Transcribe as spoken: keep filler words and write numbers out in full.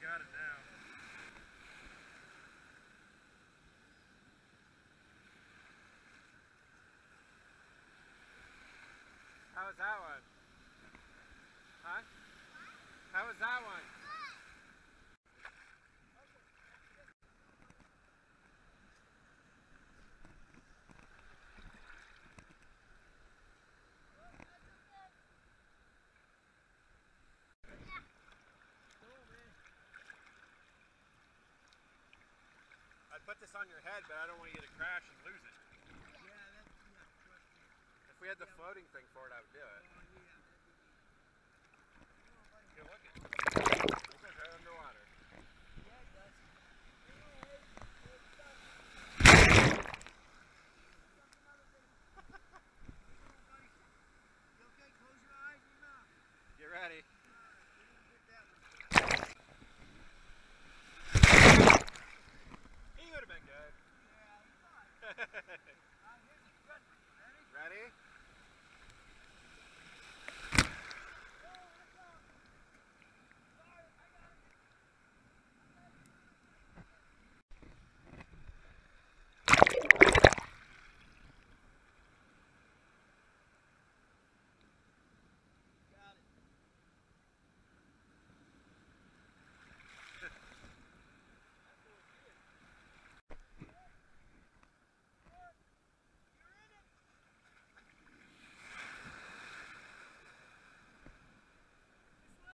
got it now. How was that one? Huh? How was that one? I'd put this on your head, but I don't want you to crash and lose it. Yeah, that's, yeah, trust me. If we had the floating thing for it, I would do it. Oh, yeah, that'd be Good looking. It goes right underwater. Yeah, it does. You okay? Close your eyes and your mouth. Get ready. He would have been good. Yeah, he's fine. Uh, here's the good one. Ready? Ready?